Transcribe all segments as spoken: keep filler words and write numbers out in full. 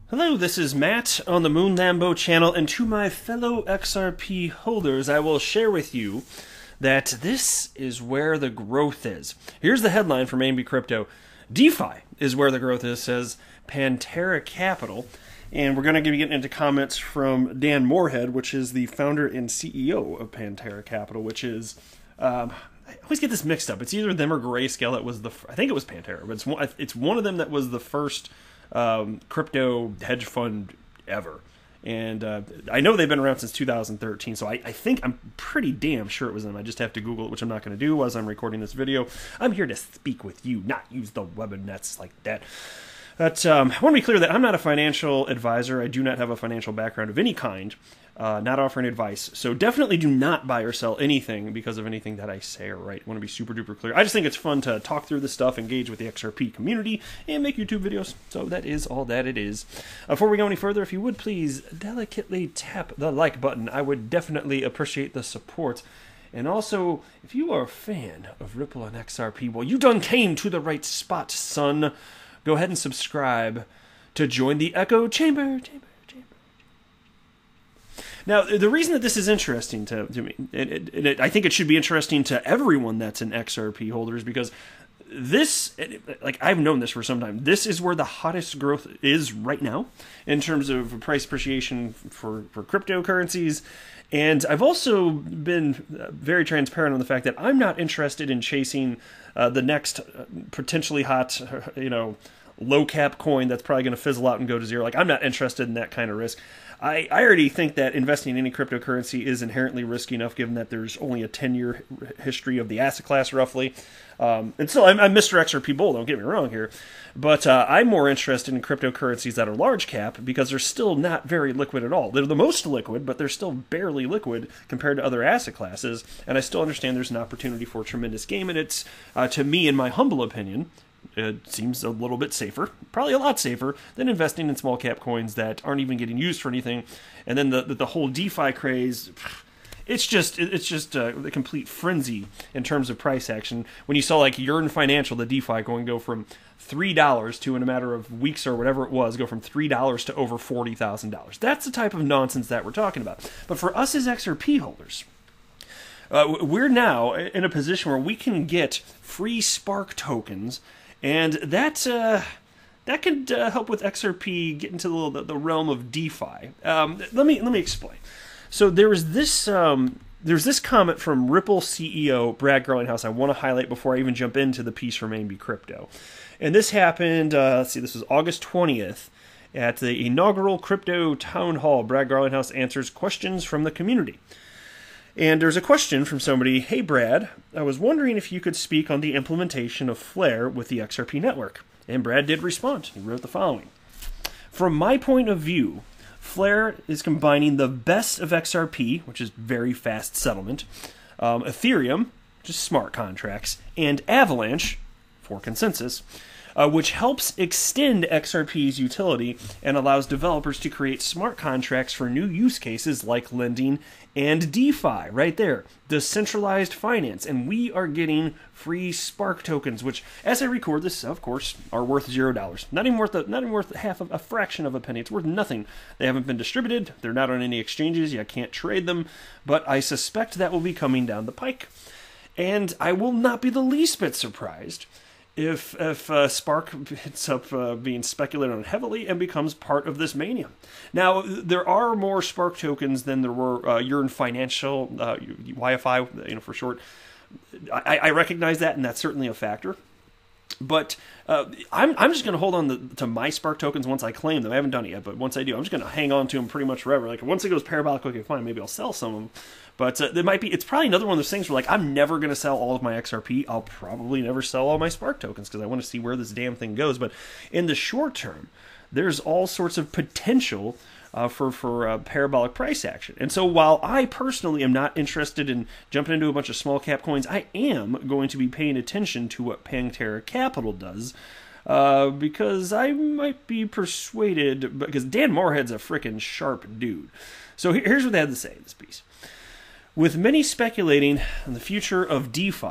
Hello, this is Matt on the Moon Lambo channel, and to my fellow X R P holders, I will share with you that this is where the growth is. Here's the headline from A and B Crypto. DeFi is where the growth is, says Pantera Capital. And we're going to be getting into comments from Dan Moorhead, which is the founder and C E O of Pantera Capital, which is... Um, I always get this mixed up. It's either them or Grayscale. It was the I think it was Pantera, but it's one, it's one of them that was the first um, crypto hedge fund ever. And uh, I know they've been around since two thousand thirteen, so I, I think I'm pretty damn sure it was them. I just have to Google it, which I'm not going to do as I'm recording this video. I'm here to speak with you, not use the web and nets like that. But um, I want to be clear that I'm not a financial advisor. I do not have a financial background of any kind, uh, not offering advice. So definitely do not buy or sell anything because of anything that I say or write. I want to be super duper clear. I just think it's fun to talk through this stuff, engage with the X R P community, and make YouTube videos. So that is all that it is. Uh, before we go any further, if you would please delicately tap the like button, I would definitely appreciate the support. And also, if you are a fan of Ripple and X R P, well, you done came to the right spot, son. Go ahead and subscribe to join the echo chamber, chamber, chamber. Now, the reason that this is interesting to, to me, and it, it, it, I think it should be interesting to everyone that's an X R P holder, is because this, like I've known this for some time, this is where the hottest growth is right now in terms of price appreciation for, for cryptocurrencies. And I've also been very transparent on the fact that I'm not interested in chasing uh, the next potentially hot, you know, low cap coin that's probably going to fizzle out and go to zero. Like, I'm not interested in that kind of risk. I, I already think that investing in any cryptocurrency is inherently risky enough, given that there's only a ten-year history of the asset class, roughly. Um, and still, I'm, I'm Mister X R P Bull, don't get me wrong here. But uh, I'm more interested in cryptocurrencies that are large cap because they're still not very liquid at all. They're the most liquid, but they're still barely liquid compared to other asset classes. And I still understand there's an opportunity for tremendous game. And it's, uh, to me, in my humble opinion, it seems a little bit safer, probably a lot safer, than investing in small cap coins that aren't even getting used for anything. And then the the, the whole DeFi craze, it's just it's just a, a complete frenzy in terms of price action. When you saw like Yearn Financial, the DeFi going go from three dollars to, in a matter of weeks or whatever it was, go from three dollars to over forty thousand dollars. That's the type of nonsense that we're talking about. But for us as X R P holders, uh, we're now in a position where we can get free Spark tokens. And that uh, that could uh, help with X R P get into the, the realm of DeFi. Um, let me let me explain. So there was this um, there's this comment from Ripple C E O Brad Garlinghouse I want to highlight before I even jump into the piece from A and B Crypto. And this happened. Uh, let's see, this was August twentieth at the inaugural Crypto Town Hall. Brad Garlinghouse answers questions from the community. And there's a question from somebody, hey Brad, I was wondering if you could speak on the implementation of Flare with the X R P network. And Brad did respond. He wrote the following. From my point of view, Flare is combining the best of X R P, which is very fast settlement, um, Ethereum, which is smart contracts, and Avalanche, for consensus, Uh, which helps extend X R P's utility and allows developers to create smart contracts for new use cases like lending and DeFi, right there, decentralized finance. And we are getting free Spark tokens, which, as I record this, of course, are worth zero dollars. Not even worth a, not even worth half of a fraction of a penny. It's worth nothing. They haven't been distributed. They're not on any exchanges. You can't trade them. But I suspect that will be coming down the pike. And I will not be the least bit surprised if if uh, Spark ends up uh, being speculated on heavily and becomes part of this mania. Now, there are more Spark tokens than there were uh, Yearn Financial, uh, Y F I, you know, for short. I, I recognize that, and that's certainly a factor. But uh, I'm I'm just going to hold on the, to my Spark tokens once I claim them. I haven't done it yet, but once I do, I'm just going to hang on to them pretty much forever. Like, once it goes parabolic, okay, fine, maybe I'll sell some of them. But uh, there might be, it's probably another one of those things where, like, I'm never going to sell all of my X R P. I'll probably never sell all my Spark tokens because I want to see where this damn thing goes. But in the short term, there's all sorts of potential uh, for, for uh, parabolic price action. And so while I personally am not interested in jumping into a bunch of small cap coins, I am going to be paying attention to what Pantera Capital does. Uh, because I might be persuaded, because Dan Moorhead's a frickin' sharp dude. So here's what they had to say in this piece. With many speculating on the future of DeFi,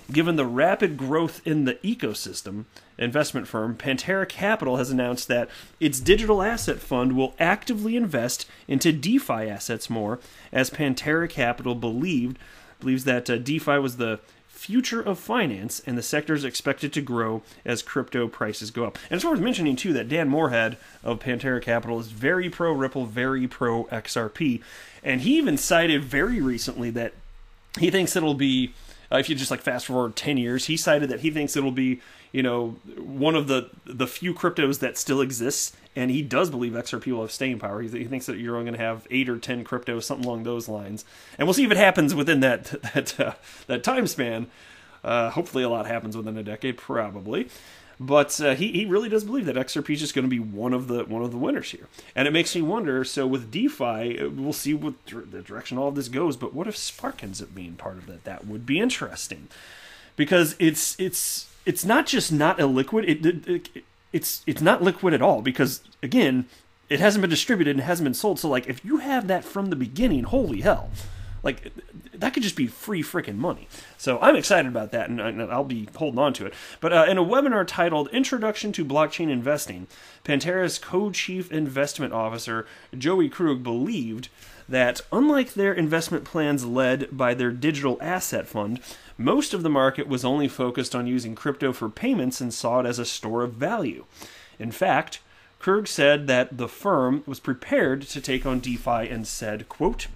Given the rapid growth in the ecosystem, investment firm Pantera Capital has announced that its digital asset fund will actively invest into DeFi assets more, as Pantera Capital believed believes that uh, DeFi was the future of finance, and the sector is expected to grow as crypto prices go up. And it's worth mentioning, too, that Dan Moorhead of Pantera Capital is very pro-Ripple, very pro-X R P, and he even cited very recently that he thinks it'll be, uh, if you just like fast forward ten years, he cited that he thinks it'll be, you know, one of the the few cryptos that still exists, and he does believe X R P will have staying power. He, th- he thinks that you're only going to have eight or ten cryptos, something along those lines, and we'll see if it happens within that that uh, that time span. Uh, hopefully, a lot happens within a decade, probably. But uh, he he really does believe that X R P is just going to be one of the one of the winners here, and it makes me wonder. So with DeFi, we'll see what the direction all of this goes. But what if Spark ends up being part of that? That would be interesting, because it's it's it's not just not illiquid. It, it, it it's it's not liquid at all, because again, it hasn't been distributed and hasn't been sold. So like, if you have that from the beginning, holy hell. Like, that could just be free freaking money. So I'm excited about that, and I'll be holding on to it. But uh, in a webinar titled Introduction to Blockchain Investing, Pantera's co-chief investment officer, Joey Krug, believed that unlike their investment plans led by their digital asset fund, most of the market was only focused on using crypto for payments and saw it as a store of value. In fact, Krug said that the firm was prepared to take on DeFi and said, quote,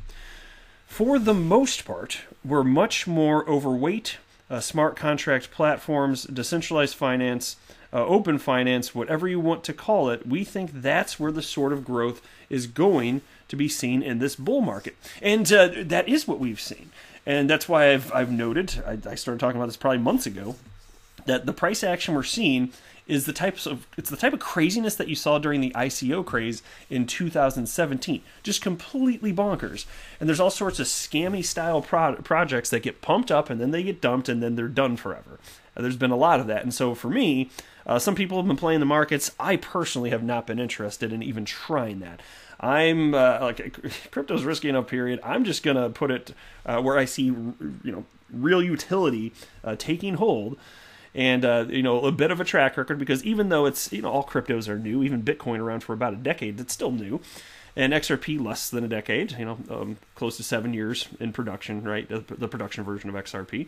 "For the most part, we're much more overweight uh, smart contract platforms, decentralized finance, uh, open finance, whatever you want to call it. We think that's where the sort of growth is going to be seen in this bull market." And uh, that is what we've seen. And that's why I've, I've noted, I, I started talking about this probably months ago, that the price action we're seeing is the types of it's the type of craziness that you saw during the I C O craze in two thousand seventeen. Just completely bonkers. And there's all sorts of scammy style pro- projects that get pumped up and then they get dumped and then they're done forever. Uh, there's been a lot of that. And so for me, uh, some people have been playing the markets. I personally have not been interested in even trying that. I'm uh, like, crypto's risky enough, period. I'm just going to put it uh, where I see, you know, real utility uh, taking hold. And, uh, you know, a bit of a track record, because even though it's, you know, all cryptos are new, even Bitcoin around for about a decade, it's still new. And X R P less than a decade, you know, um, close to seven years in production, right? The, the production version of X R P.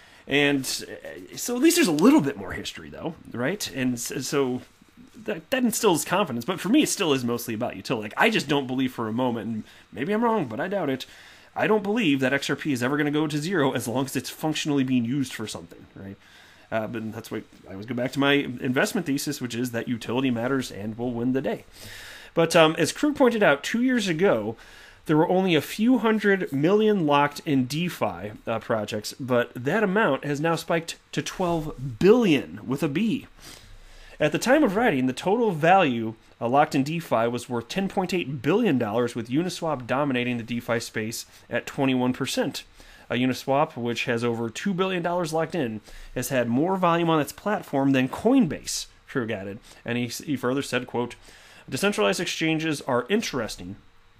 And so at least there's a little bit more history, though, right? And so that, that instills confidence. But for me, it still is mostly about utility. Like, I just don't believe for a moment, and maybe I'm wrong, but I doubt it, I don't believe that X R P is ever going to go to zero as long as it's functionally being used for something, right? Uh, but that's why I always go back to my investment thesis, which is that utility matters and will win the day. But um, as Krug pointed out, two years ago, there were only a few hundred million locked in DeFi uh, projects, but that amount has now spiked to twelve billion with a B. At the time of writing, the total value uh, locked in DeFi was worth ten point eight billion dollars, with Uniswap dominating the DeFi space at twenty-one percent. Uh, Uniswap, which has over two billion dollars locked in, has had more volume on its platform than Coinbase, Krug added. And he, he further said, quote, "Decentralized exchanges are interesting.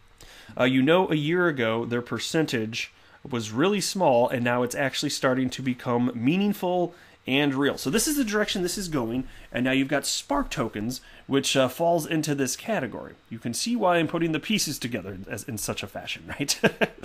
Uh, you know, a year ago, their percentage was really small, and now it's actually starting to become meaningful and real." So this is the direction this is going, and now you've got Spark tokens, which uh, falls into this category. You can see why I'm putting the pieces together as, in such a fashion, right?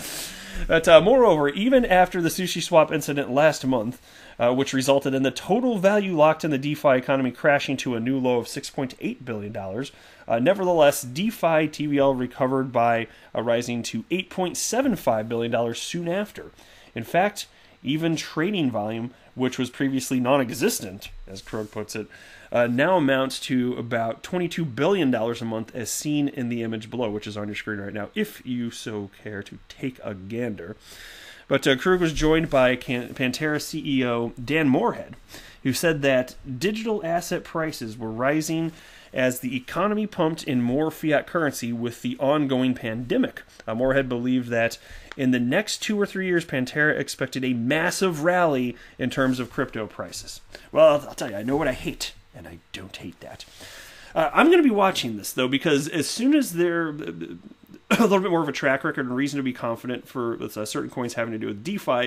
But uh, moreover, even after the SushiSwap incident last month, uh, which resulted in the total value locked in the DeFi economy crashing to a new low of six point eight billion dollars, uh, nevertheless, DeFi T V L recovered by uh, rising to eight point seven five billion dollars soon after. In fact, even trading volume, which was previously non-existent, as Krug puts it, uh, now amounts to about twenty-two billion dollars a month, as seen in the image below, which is on your screen right now, if you so care to take a gander. But uh, Krug was joined by Can- Pantera C E O Dan Moorhead, who said that digital asset prices were rising as the economy pumped in more fiat currency with the ongoing pandemic. Uh, Moorhead believed that in the next two or three years, Pantera expected a massive rally in terms of crypto prices. Well, I'll tell you, I know what I hate, and I don't hate that. Uh, I'm going to be watching this, though, because as soon as they're a little bit more of a track record and reason to be confident for uh, certain coins having to do with DeFi,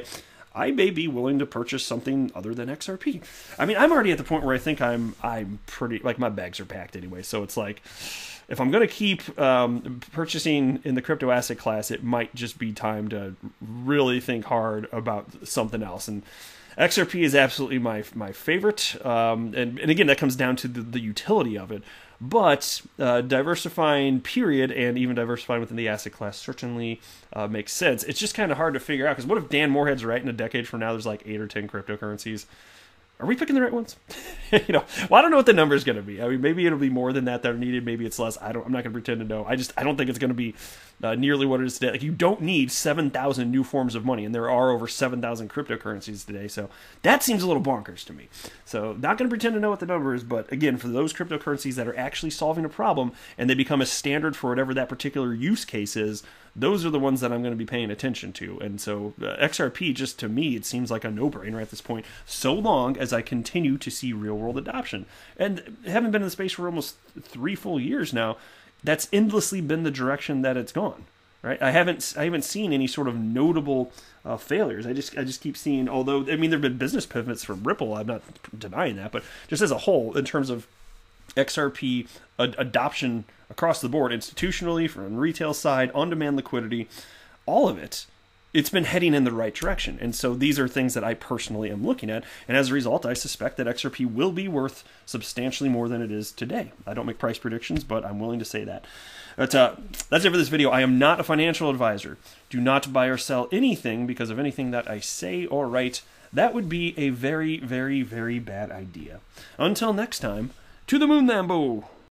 I may be willing to purchase something other than X R P. I mean, I'm already at the point where I think I'm I'm pretty, like, my bags are packed anyway. So it's like, if I'm going to keep um, purchasing in the crypto asset class, it might just be time to really think hard about something else. And X R P is absolutely my my favorite. Um, and, and again, that comes down to the, the utility of it. But uh, diversifying, period, and even diversifying within the asset class certainly uh, makes sense. It's just kind of hard to figure out, because what if Dan Morehead's right in a decade from now there's like eight or ten cryptocurrencies? Are we picking the right ones? you know, well, I don't know what the number is going to be. I mean, maybe it'll be more than that that are needed. Maybe it's less. I don't. I'm not going to pretend to know. I just I don't think it's going to be uh, nearly what it is today. Like, you don't need seven thousand new forms of money, and there are over seven thousand cryptocurrencies today. So that seems a little bonkers to me. So not going to pretend to know what the number is. But again, for those cryptocurrencies that are actually solving a problem and they become a standard for whatever that particular use case is, those are the ones that I'm going to be paying attention to. And so uh, X R P, just to me, it seems like a no-brainer at this point, so long as I continue to see real-world adoption. And having been in the space for almost three full years now, that's endlessly been the direction that it's gone. Right? I haven't I haven't seen any sort of notable uh, failures. I just I just keep seeing, although, I mean, there have been business pivots from Ripple, I'm not denying that, but just as a whole, in terms of X R P ad- adoption across the board, institutionally, from the retail side, on-demand liquidity, all of it, it's been heading in the right direction. And so these are things that I personally am looking at. And as a result, I suspect that X R P will be worth substantially more than it is today. I don't make price predictions, but I'm willing to say that. But uh, that's it for this video. I am not a financial advisor. Do not buy or sell anything because of anything that I say or write. That would be a very, very, very bad idea. Until next time, to the moon, Lambo!